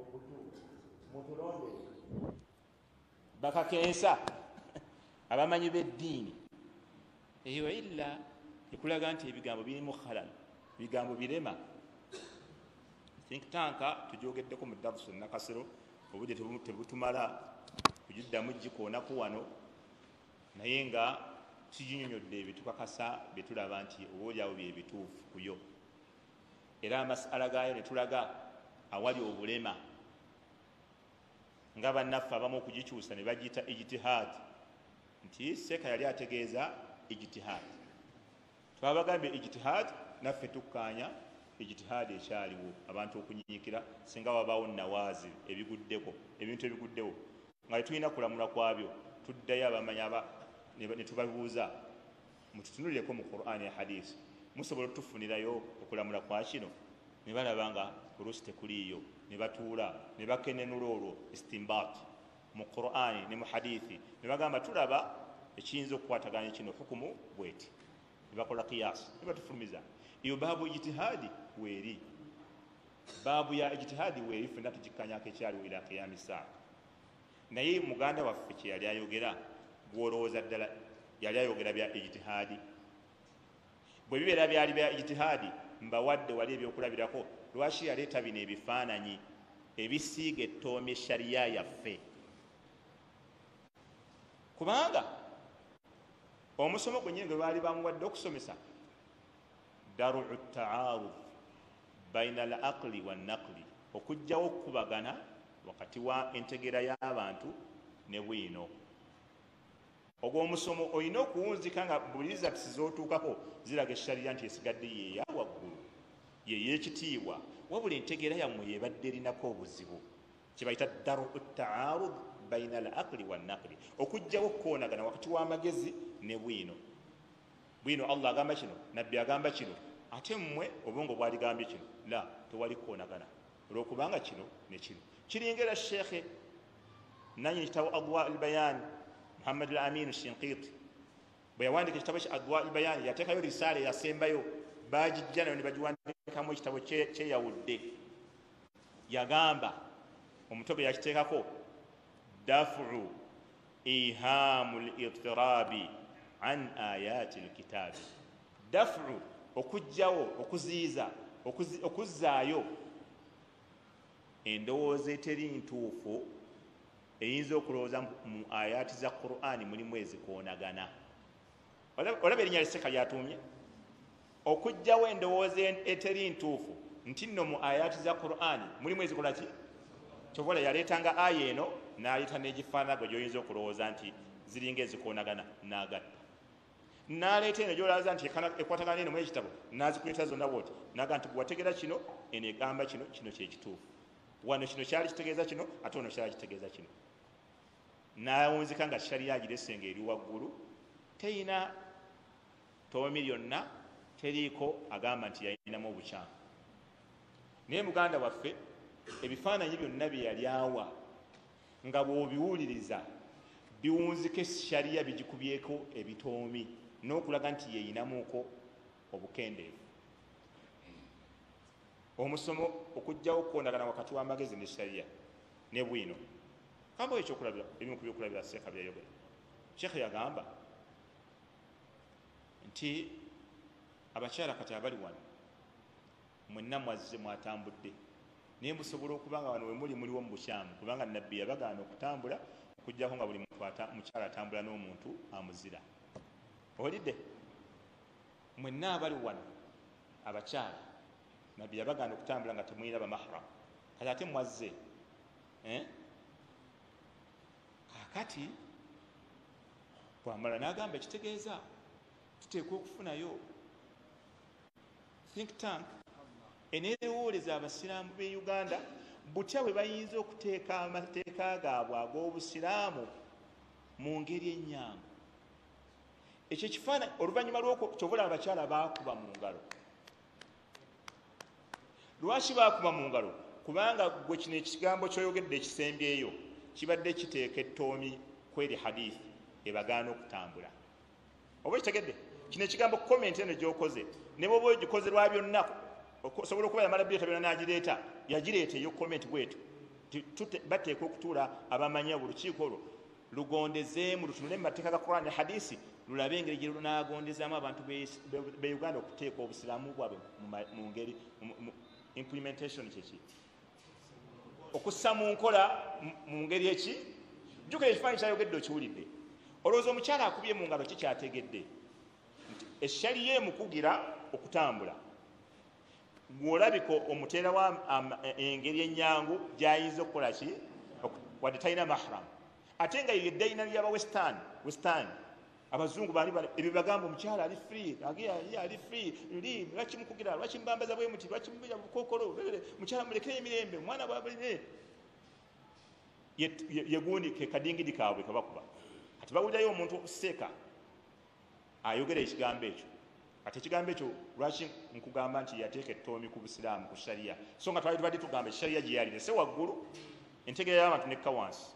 obutuufu mutulonde bakakensa abamanyi b'eddiini eyo illa ekulaga nti ebigambo birimu khalal, ebigambo birema. think tanka tujogeddeko mu darusu nakasero obudde tebutumala kugiddamu gikoonako wano, naye nga kiginyonyodde ebitukakasa betulaba nti obaolyawo byebituufu kuyo, era amasala gaayo netulaga awali obulema nga bannaffe abamu okugikyusa ne bagiyita ijtihad, nti seeka yali ategeeza ijtihad. twabagambye ijtihad, naffe tukkaanya ijtihad ekyaliwo, abantu okunyiikira singa wabaawo nawaazi ebiguddeko, ebintu ebiguddewo nga tetulina kulamula kwabyo, tuddayo abamanya aba ne tubabuuza mututunulireko mu Qur'an ya hadisi, musobola otufunirayo okulamula kwa kino? ne balaba nga oluusi tekuliiyo, ne batuula ne bakenenula olwo istimbat mu Qur'ani ne mu hadithi, ne bagamba tulaba ekiyinza okukwataganya kino hukumu bweti, ne bakola qiyas, ne batufulumiza. Iyo baabu ijtihadi weeri, baabu ya ijtihadi weeri, ffenna tugikkanyako ekyaliwo ila qiyami saa. Naye muganda waffe kye yali ayogera, gwolowooza ddala yali ayogera bya ijtihadi. Bwe bibeera byali bya ijtihadi, mbawadde wali ebyokulabirako, lwaki yaleeta bino ebifaananyi ebisiiga ettoomi eshariya yaffe? Kubanga omusomo gwennyini gwe baali bamuwadde okusomesa daru taarud baina al aqli wannaqli, okugjawo okukubagana wakati wa entegera y'abantu ne bwino. ogwo omusomo olina okuwunzika nga buli rizatisi z'otuukako ziraga eshariya nti esigadde yeeya waggulu, yeeyekitiibwa, wabula entegera yammwe yebadde erinako obuzibu, kyebayita daru taarud baina al aqli wannaqli, okugjawo okukoonagana wakati w'amagezi ne bwino. Bwino Allah agamba kino, nabbi agamba kino, ate mmwe obwongo bwaligambye kino. La, tewali kukoonagana olwokubanga kino ne kino. Kiringera Sheekhe nanyi kitabo Adwa al-Bayan Muhammad al-Amin Shinqiti bwe yawandika ekitabo kya Adwa al-Bayan, yateekayo risaala yasembayo, bagijja nayo ne bagiwandikamu ekitabo kyeyawudde. Yagamba omutwe gwe yakiteekako dafu ihamu al-ittirabi an ayati al-kitabi, dafu okujjawo, okuziiza, okuzzaayo endowooza eteri ntuufu eyinza okulowooza mu ayati za Qur'ani mulimu ezikoonagana. Olaba erinnya liseka lyatuumye, okujjawo endowooza eteri ntuufu nti nno mu ayati za Qur'ani mulimu ezikola ki? Kyovola yaleetanga aya eno n'aleeta n'egifaanago gy'oyinza okulowooza nti ziringa ezikoonagana, n'agatta. N'aleeta eno gy'olowooza nti ekwatagana eno mu ekitabo, n'azikuleeta zonna bwoti, n'agamba nti wategeera kino, eno egamba kino, kino kyekituufu. Wano kino kyali kitegeeza kino, ate ono kyali kitegeeza kino. N'awunzika nga shariya agiresenga eri waggulu, teyina toomi lyonna, teriiko agamba nti yayinamu obukyamu. Naye muganda waffe ebifaananyi byonna bye yali awa nga bw'obiwuliriza biwunzika shariya bigikubyeko ebitoomi n'okulaga nti yeyinamuuko obukendeevu. Omusomo okujjawo okukoonagana wakati w'amagezi ne shariya ne bwino, kambawo ekyokulabira, ebimu ku byokulabira Seeka byayogera. Sheekh yagamba nti abakyala kati abali wano mwenna mwazze mwatambudde, naye musobola okuba nga wano we muli muliwo mu bukyamu, kubanga nabbi yabagaana okutambula okuggyako nga buli mukyala atambula n'omuntu amuzira. Olidde mwenna abali wano abakyala, nabbi yabagaana okutambula nga temulina bamahram, kati ate mwazze eh? Kakati bwamala n'agamba ekitegeeza tuteekwa okufunayo think tank eneewooleza abasiraamu b'e Uganda butya bwe bayinza okuteeka amateeka gaabwe ag'obusiraamu mu ngeri ennyangu. Ekyo kifaana oluvannyuma lw'okwo kyobola abakyala baakuba mu ngalo. Lwaki baakuba mu ngalo? Kubanga gwe kino ekigambo ky'oyogedde ekisembyeyo kibadde kiteeka ettoomi kweri hadithi ebagaana okutambula. Oba kitegedde kino ekigambo komenti eno gy'okoze ne bw'oba ogikoze lwa byonna, osobola okuba yamala byeta byonna n'agireeta, yagireeta eyo komenti bwetu bateeka okutuula abamanya olukiiko olwo lugondezeemu lutunule mu mateeka ga Quran ne hadisi lulabe engeri gye lunaagondezaamu abantu be Uganda okuteeka obusiraamu bwabwe mu ngeri implementation kyeki okussa mu nkola mu ngeri eki jjukira ekifaananyi kyayogedde okiwulidde olowooza omukyala akubye mu ngalo kikyategedde nti eshaliya emukugira okutambula gwolabika omuteerawo engeri ennyangu gyayinza okukola ki wadde talina mahram ate nga yeddayina lyaba western western abazungu bali ebyo bagamba omukyala ali free ali free ndi lwaki mukugira lwaki mbambaza bwe muti lwaki mubira bukokolo mukyala mulekere emirembe omwana bwabulire yegundi ke kadingidi kaabwe kabakuba ati bawulirayo omuntu okuseeka ayogera ekigambo ekyo ate ekigambo ekyo lwaki nkugamba nti yateeka ettoomi ku busiraamu ku shariya so nga twali tubadde tugamba shariya gye yalire se waggulu entegeera y'abantu nekka wansi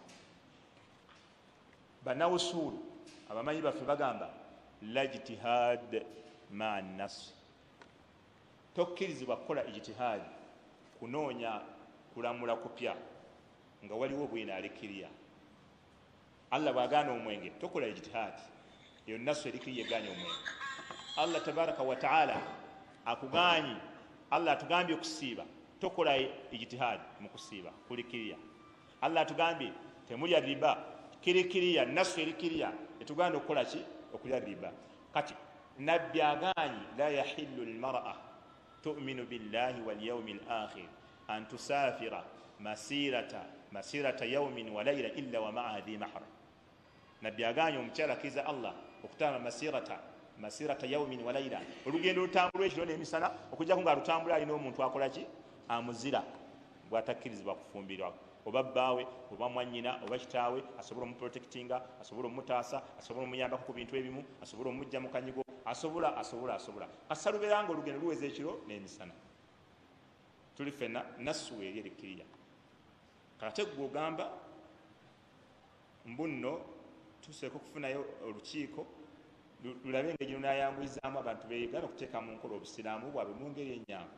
bannawusuulu abamanyi baffe bagamba la ijtihad maa nas tokkirizibwa kukola ijtihaadi kunoonya kulamula kupya nga waliwo bwina alikiriya allah bwagaana omwenge tokola ijtihaadi eyo nasu erikiriya egaanya omwenge allah tabaraka wa taala akugaanyi allah atugambye okusiiba tokola ijtihaadi mu kusiiba kulikiriya allah atugambye temulya riba kirikiriya nasu erikiriya etuganda okukola ki okulya riba kati nabbi agaanyi la yahillu lmara tuminu billahi walyaumi lakhir an tusafira masirata masirata yaumin wa laila illa wa maaha dhi mahram nabbi agaanyi omukyala akkiriza allah okutamba masirata masirata yaumin wa laila olugendo olutambula ekiro n'emisana okujjaku nga alutambula alina omuntu akola ki amuzira bwatakkirizibwa kufumbirwa oba bbaawe oba mwannyina oba kitaawe asobola omuprotectinga asobola omutaasa asobola omuyambako ku bintu ebimu asobola omujja mu kanyigo asobola asobola asobola kasa lubeera nga olugendo luweza ekiro n'emisana tuli fenna nassuwa eri erikkiriya kate gwe ogamba mbu nno tuseeka okufunayo olukiiko lulabe engeri lunayanguyizaamu abantu beegala okuteeka mu nkola obusiraamu bwabwe mu ngeri ennyangu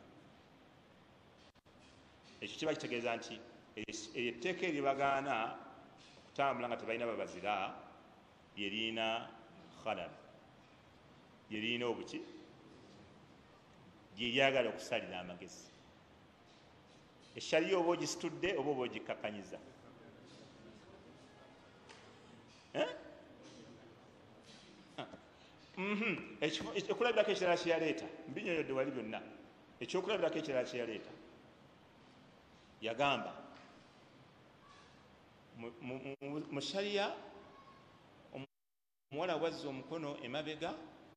ekyo kiba kitegeeza nti etteeka eribagaana okutambula nga tebalina babazira lyeriina khalal lyeriina obuki lyeryagala okusalira amagezi eshaliyo oba ogisitudde oba oba ogikkakanyiza ekulabirako ekirala kyeyaleeta mbinyonyodde wali byonna ekyokulabirako ekirala kyeyaleeta yagamba mu shariya omuwala wazza omukono emabega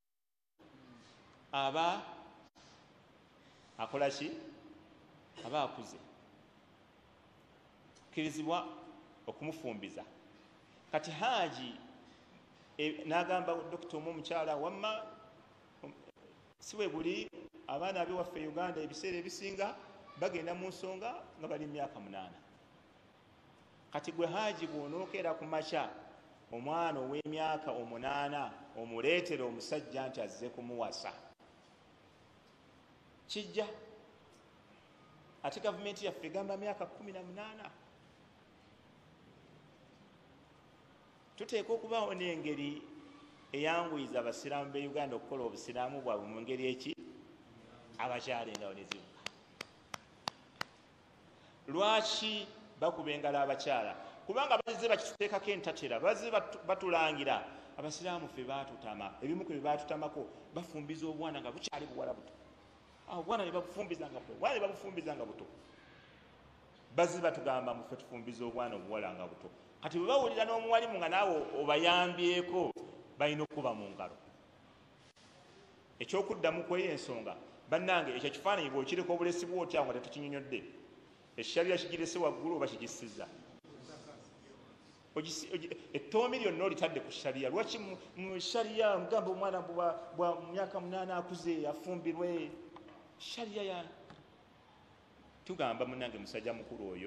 aba akola ki aba akuze kirizibwa okumufumbiza kati haji n'agamba dokita omu omukyala wamma siwe buli abaana abewaffe e Uganda ebiseera ebisinga bagenda mu nsonga nga bali myaka munaana kati gwe haji bw'onookeera ku makya omwana ow'emyaka omunaana omuleetera omusajja nti azze kumuwasa kijja ate gavumenti yaffe egamba myaka kumi na munaana tuteeka okubaawo n'engeri eyanguyiza abasiraamu be Uganda okukola obusiraamu bwabwe mu ngeri eki abakyala endawo ne zibuka lwaki bakuba engalo abakyala kubanga bazze bakituteekako entatera bazze batulangira abasiraamu ffe baatutama ebimu ku bye baatutamako bafumbiza obwana nga bukyali buwala buto obwana ne babufumbizanga buto obwana ne babufumbizanga buto bazze batugamba muffe tufumbiza obwana obuwala nga buto kati bwe bawulira n'omuwalimu nga naawe obayambyeko balina okuba mu ngalo ekyokuddamu kweyo ensonga bannange ekyo kifaananyi bw'okireka obulesi bwotyawo nga tetukinyonyodde eshariya kigirese waggulu oba kigisiza ettoomi lyonna olitadde ku shariya lwaki mu shariya mugamba omwana bwa myaka munaana akuze afumbirwe shariya ya tugamba munange musajja mukulu oyo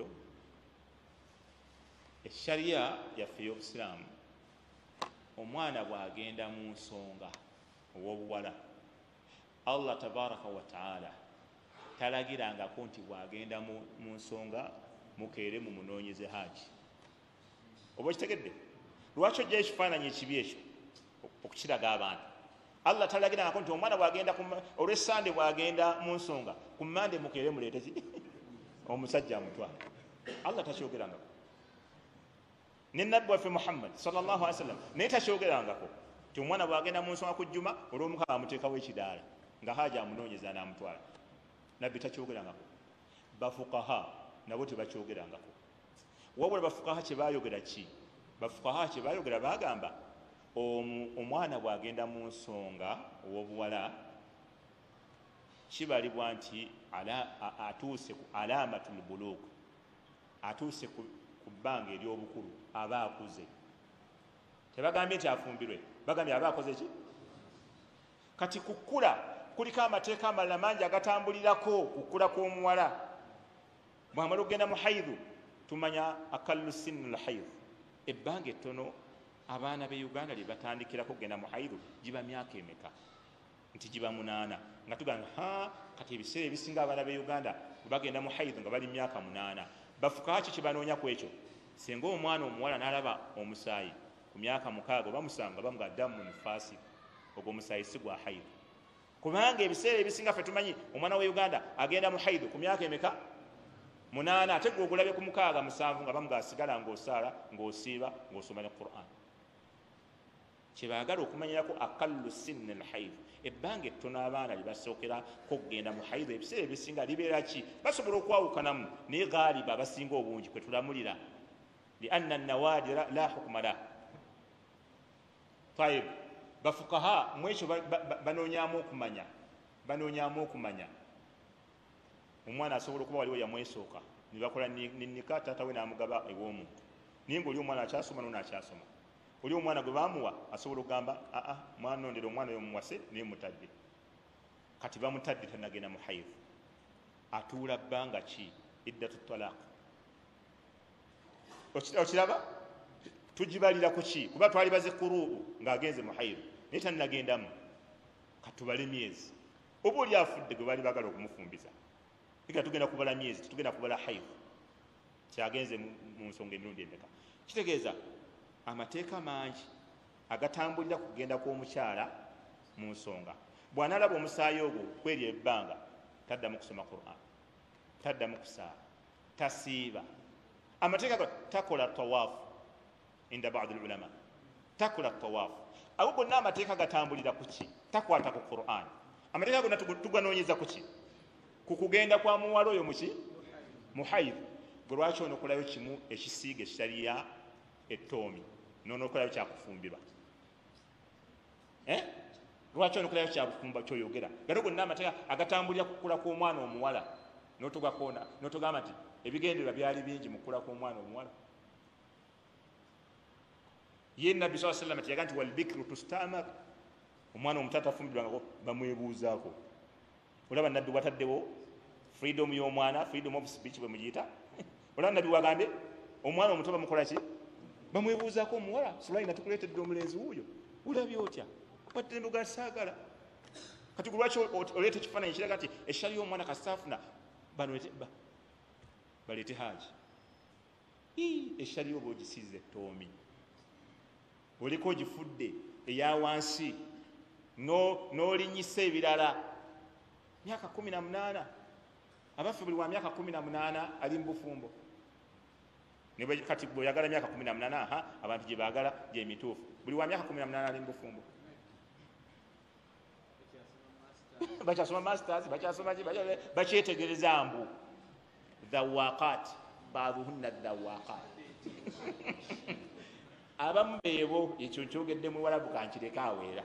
eshariya yaffe ey'obusiraamu omwana bw'agenda mu nsonga ow'obuwala allah tabaraka wa taala talagirangako nti bw'agenda mu nsonga mukeere mumunoonyeze haji. Oba kitegedde lwaki ojjayo ekifaananyi ekibi ekyo okukiraga abantu? Allah talagirangako nti omwana bwagenda olw'essande bwagenda mu nsonga ku mmande mukeere muleete ki omusajja amutwala. Allah takyogerangako. Ne nabbi waffe Muhammad sallallahu alaihi wasallam naye takyogerangako nti omwana bwagenda mu nsonga ku jjuma olw'omukaaga amuteekawo ekidaala nga haja amunoonyeza n'amutwala. Nabbi takyogerangako. Bafukaha nabo tebakyogerangako. Wabula bafukaha kye baayogera ki? Bafukaha kye baayogera baagamba omwana bwagenda mu nsonga ow'obuwala kibalibwa nti atuuse ku alamatul buluk, atuuse ku bbanga ery'obukulu, aba akuze. Tebagambye nti afumbirwe, bagambye aba akoze ki? Kati kukula kuliko amateeka amalala mangi agatambulirako kukula kw'omuwala. Bwamala okugenda mu haidhu tumanya akallu sinul haidh, ebbanga ettono abaana be Uganda lye batandikirako okugenda mu haidhu giba myaka emeka? Nti giba munaana. Nga tugamba ha kati ebiseera ebisinga abaana be Uganda bagenda mu haidhu nga bali myaka munaana. Bafukaha ki kibanoonya ku ekyo? Singa omwana omuwala n'alaba omusaayi ku myaka mukaaga oba musanvu bamuga ddamu mufaasi, ogwo omusaayi si gwa haidhu. Kubanga ebiseera ebisinga ffe tumanyi omwana wa Uganda agenda mu haidhu ku myaka emeka? Munaana. Ate gwe ogulabe ku mukaaga musanvu nga bamuga asigala ng'osaala ng'osiiba ng'osoma ne Qur'an. Kyebaagala okumanyirako akallu sinni al-haidh, ebbanga ettono abaana lye basookerako okugenda mu haidhu ebiseera ebisinga libeera ki? Basobola okwawukanamu naye gaaliba abasinga obungi kwe tulamulira li anna nawadira la hukma la. Tayib, bafukaha mu ekyo banoonyaamu okumanya banoonyaamu okumanya omwana asobola okuba waliwo yamwesooka ne bakola ninika taata we n'amugaba ew'omuntu naye ng'oli omwana akyasoma n'ono akyasoma. Oli omwana gwe baamuwa asobola okugamba aa mwana ondera omwana oyo muwase naye mutadde. Kati bamutadde tanagenda mu haidhu, atuula bbanga ki? Iddatu talaq. Okiraba tugibalira ku ki? Kuba twali baze kuruubu ng'agenze mu haidhu naye tannagendamu. Katubale myezi. Oba oli afudde gwe baali baagala okumufumbiza, ika tugenda kubala myezi, tugenda kubala haidhu kyagenze mu nsonga emirundi emeka. Kitegeeza amateeka mangi agatambulira ku kugenda kw'omukyala mu nsonga. Bw'anaalaba omusaayi ogwo kweri ebbanga taddamu kusoma Qur'an, taddamu kusaala, tasiiba. Amateeka go takola tawaafu inda baadhi ulama, takola tawaafu. Ago gonna amateeka gatambulira ku ki? Takwata ku Qur'an. Amateeka gonna tuganoonyeza ku ki? Ku kugenda kwa muwala oyo muki? Mu haidhu. Gwe lwaki ono okolayo kimu ekisiiga ekitaliya ettoomi n'onokolayo kyakufumbirwa? Eh? Lwaki ono okolayo kyakufumba kyoyogera? Gano gonna amateeka agatambulira kukula kw'omwana omuwala n'otugakona n'otugamba nti ebigendererwa byali bingi mu kukula kw'omwana omuwala. Ye Nabbi sallallahu alaihi wasallam tiyaga nti wal bikru tustamar, omwana omuto atafumbirwangako bamwebuuzaako. Olaba Nabbi wataddewo freedom y'omwana, freedom of speech bwe mugiyita. Olaba Nabbi wagambye omwana omuto bamukola ki? Bamwebuuzaako omuwala Sulayi natukuleetedde omulenzi wuuyo, olabye otya? Baddembe ga saagala. Kati lwaki oleeta ekifaananyi kiraga nti eshali y'omwana kasaafuna bano baleete haji? Eshali y'oba ogisiize ettoomi, oliko ogifudde eya wansi n'olinyisa ebirala. Myaka kumi na munaana, abaffe buli wa myaka kumi na munaana ali mu bufumbo. Kati bw'oyagala myaka kumi na munaana, aha abantu gye baagala gye mituufu. Buli wa myaka kumi na munaana ali mu bufumbo. Bakyasoma masters, bakyasoma ki? Bakyetegereza mbu dhawaqat, baaduhunna dhawaqat. Abamu beebo ekyo kyogedde mu Walabu kankireka aweera.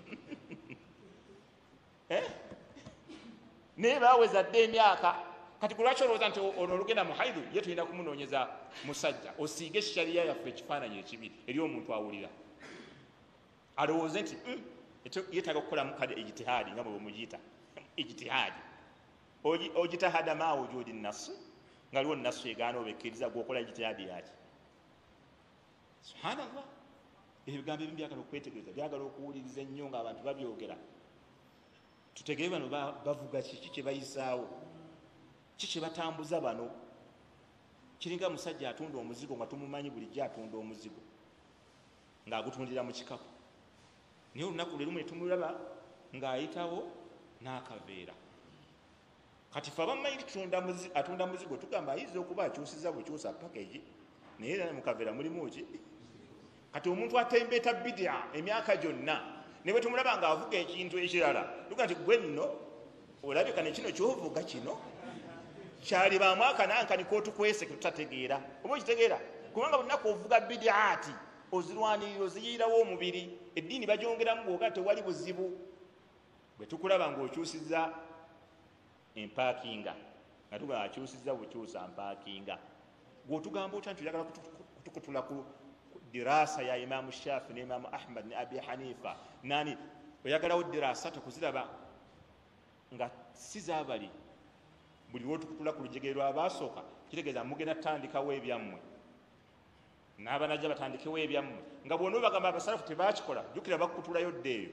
Naye baaweza dde emyaka. Kati kulwaki olowooza nti ono olugenda mu haidhu ye tulina kumunoonyeza musajja osiige shariya yaffe ekifaananyi ekibi eri omuntu awulira alowooze nti yeetaaga okukolamu kale ejitihaadi nga bwe bwemugiyita ejitihaadi ogitahada maa wujudi nnasu nga liwo nnasu egaana obekkiriza gwokola ejitihaadi yaki. Subhanallah, ebigambo ebimu byagala okwetegereza, byagala okuwuliriza ennyo ng'abantu babyogera. Tutegere bano bavuga kiki kye bayisaawo, ki kye batambuza bano. kiringa musajja atunda omuzigo nga tumumanyi bulijjo atunda omuzigo ng'agutundira mu kikapu, naye olunaku lwe lumu ne tumulaba ng'ayitawo n'akaveera. Kati fe abamanyi atunda muzigo tugamba ayinza okuba akyusiza bukyusa package naye era mu kaveera mulimu ki. Kati omuntu atembeeta bidia emyaka gyonna ne bwe tumulaba ng'avuga ekintu ekirala tuga nti gwe nno olabika ne kino ky'ovuga kino kyali ba mwaka nankani kootukwese tutategeera oba okitegeera, kubanga bunaku ovuga bidiaati ozirwanirira oziyiirawo omubiri, eddiini bagyongeramu bwoga tewali buzibu. Bwe tukulaba ng'okyusiza empaakinga nga tugamba akyusiza bukyusa mpaakinga, gw'otugamba otya nti oyagala kutukutula ku dirasa ya Imaamu Shaafi ne Imaamu Ahmad ne Abi Hanifa nani, oyagalawo dirasa tekuziraba nga si zaabali buli lwotukutula ku lujegere lw'abaasooka kitegeeza mugenda tutandikawo ebyammwe n'abanajja batandikewo ebyammwe nga bwona bagamba abasalafu tebakikola jjukira bakutulayo ddeeyo.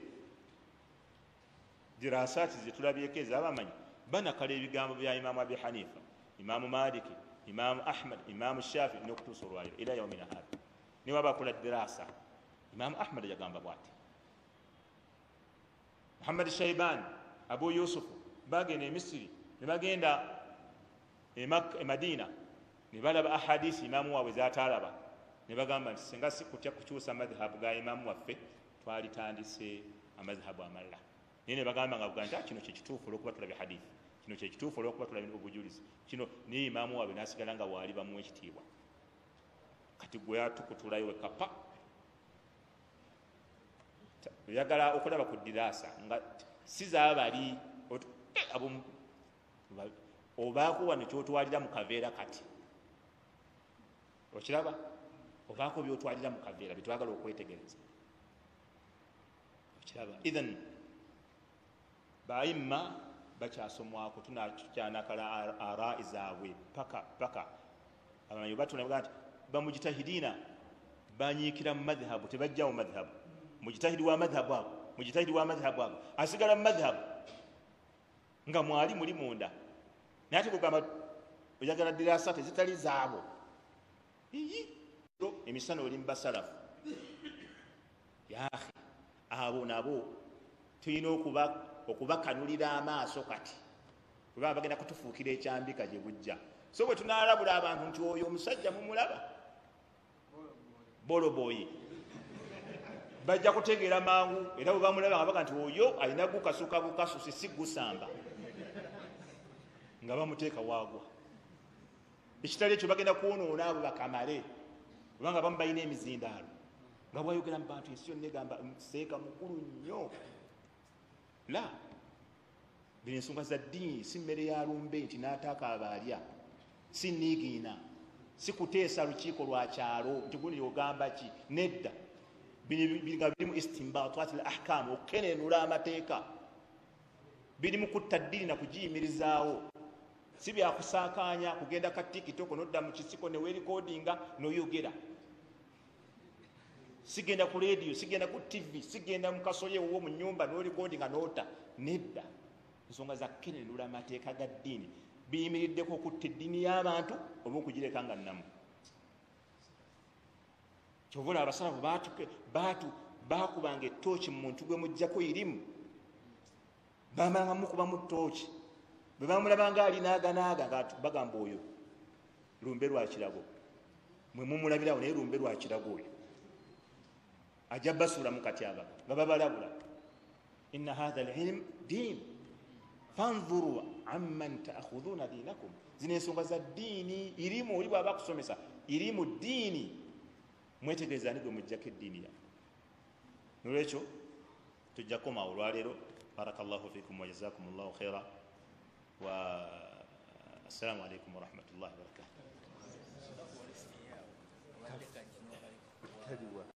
Dirasaati zetulabyeko ez'abamanyi banakala ebigambo bya Imaamu Abi Hanifa, Imaamu Maliki, Imaamu Ahmad, Imaamu Shaafi n'okutuusa olwaliro ila yaumina hada. Niwe abakola dirasa Imaamu Ahmad yagamba bw'ati, Muhammad Shaibani, Abu Yusufu bagenda e Misiri ne bagenda e Madina ne balaba ahadisi imaamu waabwe z'ataalaba ne bagamba nti singa si kutya kukyusa madhhabu ga imaamu waffe twalitandise amadhhabu amalala. Naye ne bagamba nga buga nti kino kyekituufu olw'okuba tulabye hadithi, kino kyekituufu olw'okuba tulabye obujulizi, kino naye imaamu waabwe n'asigala nga waali bamuwa ekitiibwa. Kati gwe yatukutulayo wekapa oyagala okulaba ku dirasa nga si zaabali obaako wano kyotwalira mu kaveera. Kati okiraba obaako byotwalira mu kaveera byetwagala okwetegereza, okiraba. Idhan bayimma bakyasomwako tunakyanakala arai zaabwe paka paka abamanyi batunaga nti bamujitahidiina banyiikira mu madhhabu tebajja mu madhhabu. Mujitahidi wa madhhabu ago mujitahidi wa madhhabu ago asigala mu madhhabu nga mwali muli munda, naye ate kugamba oyagala dirasa tezitali zaabo. Emisana oli mubasalafu yaakhi abo nabo tulina okubakanulira amaaso kati kubanga bagenda kutufuukira ekyambika gye bujja. So bwe tunaalabula abantu nti oyo omusajja mumulaba boloboyi bajja kutegeera mangu, era bwe bamulaba nga baga nti oyo alina gukasuka bukasusi si gusamba nga bamuteeka waagwa. Ekitali ekyo bagenda kwonoona abo bakamale kubanga bamu balina emizindaalo nga bwayogera mu bantu ensi yonna egamba seeka mukulu nnyo. La bino ensonga za ddiini si mmere ya lumbe nti n'ataaka abaalya, si niigiina, si kuteesa lukiiko lwa kyalo nti guni ogamba ki. Nedda nga biri mu istimbaataat al ahkam, okukenenula amateeka, biri mu kutta ddiini na kugiyimirizaawo. Si byakusaakaanya kugenda ka tikitoko nodda mu kisiko ne weerikodinga n'oyogera. Sigenda ku radio, sigenda ku tivi, sigenda mu kasolye wo mu nnyumba n'orikodinga n'ota. Nedda ensonga za kukenenula amateeka ga ddiini biyimiriddeko okutta eddiini y'abantu oba okugireka nga nnamu. Kyovula abasalafu baatu baakubanga ettooki mu muntu gwe mujjako irimu, bamalanga mukuba mu ttooki. Bwe bamulabanga alinaaganaaga nga bagamba oyo lumbe lwa kirago, mwe mumulabirawo naye lumbe lwa kirago oyo ajja basuula mu katyaba nga babalabula. Inna hatha alilm diin fanzuru amman taakhudhuuna diinakum. Zino ensonga za ddiini, irimu oli bw'aba akusomesa irimu ddiini, mwetegereza ni gwe mujjako eddiini ya. Nolwekyo tujja koma olwaleero. Barakallahu fikum wa jazakumullahu khaira wa assalamu alaikum wa rahmatullahi wa barakatuh.